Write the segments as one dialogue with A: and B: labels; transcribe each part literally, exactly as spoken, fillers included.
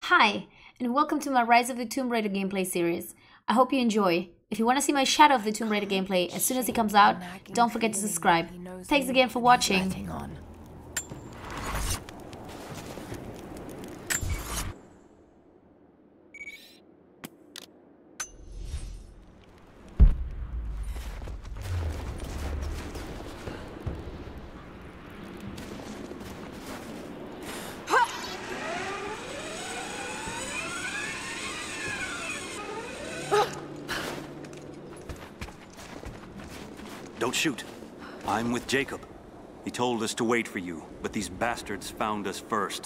A: Hi, and welcome to my Rise of the Tomb Raider gameplay series. I hope you enjoy. If you want to see my Shadow of the Tomb Raider gameplay as soon as it comes out, don't forget to subscribe. Thanks again for watching.
B: Don't shoot. I'm with Jacob. He told us to wait for you, but these bastards found us first.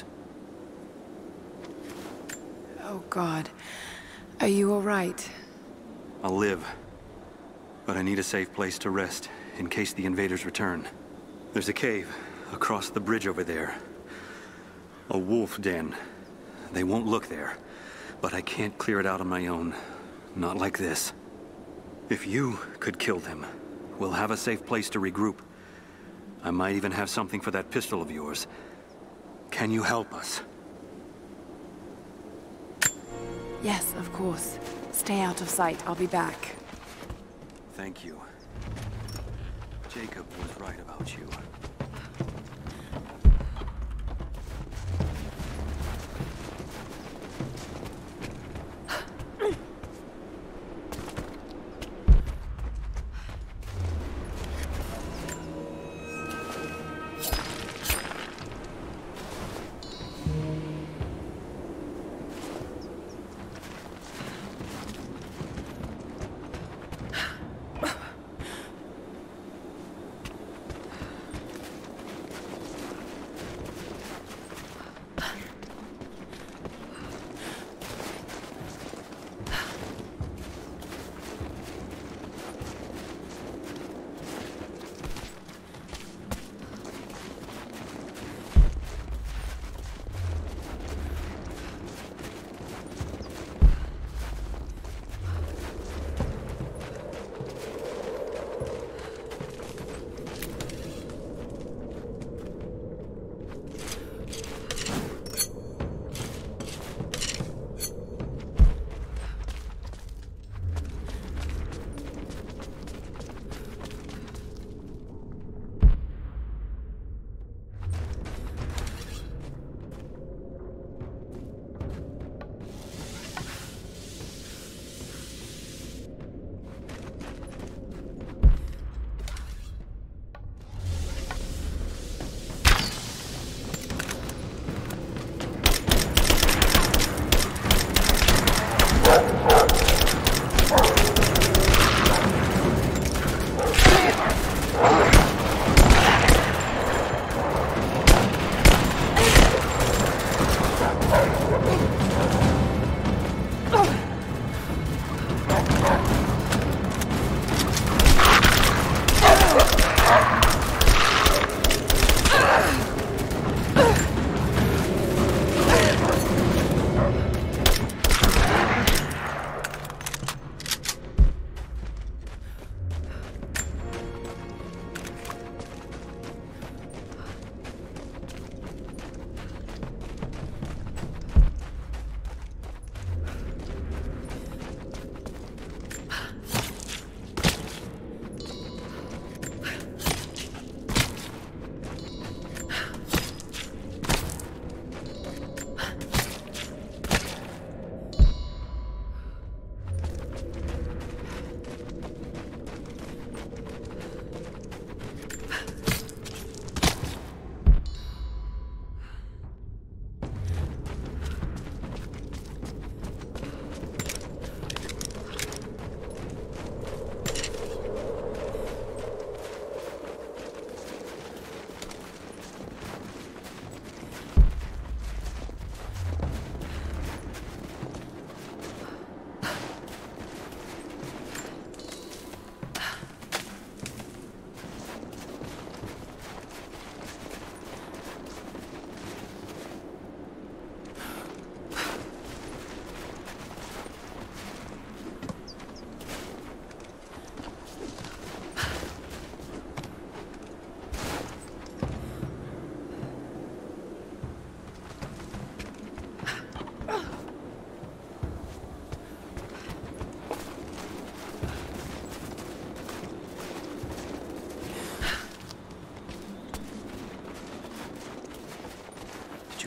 C: Oh, God. Are you all right?
B: I'll live. But I need a safe place to rest, in case the invaders return. There's a cave across the bridge over there. A wolf den. They won't look there, but I can't clear it out on my own. Not like this. If you could kill them, we'll have a safe place to regroup. I might even have something for that pistol of yours. Can you help us?
C: Yes, of course. Stay out of sight. I'll be back.
B: Thank you. Jacob was right about you.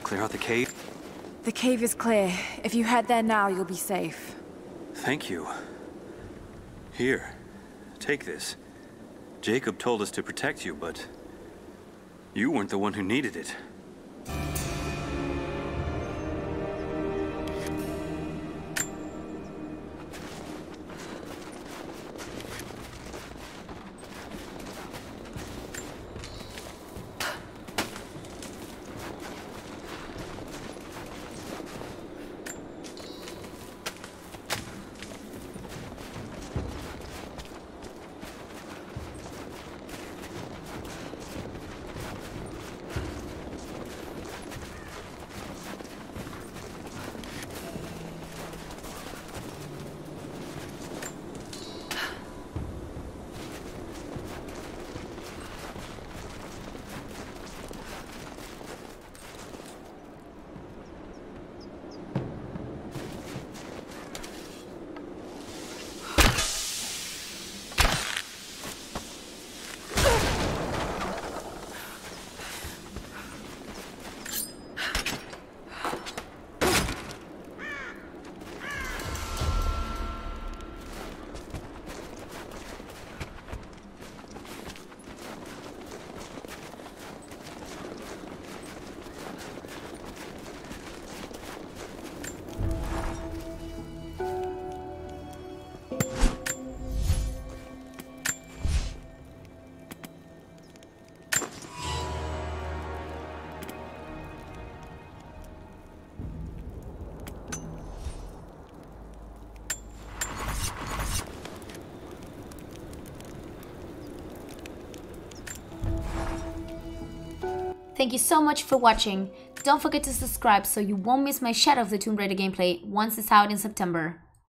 B: clear out the cave?
C: The cave is clear. If you head there now, you'll be safe.
B: Thank you. Here, take this. Jacob told us to protect you, but you weren't the one who needed it.
A: Thank you so much for watching. Don't forget to subscribe so you won't miss my Shadow of the Tomb Raider gameplay once it's out in September.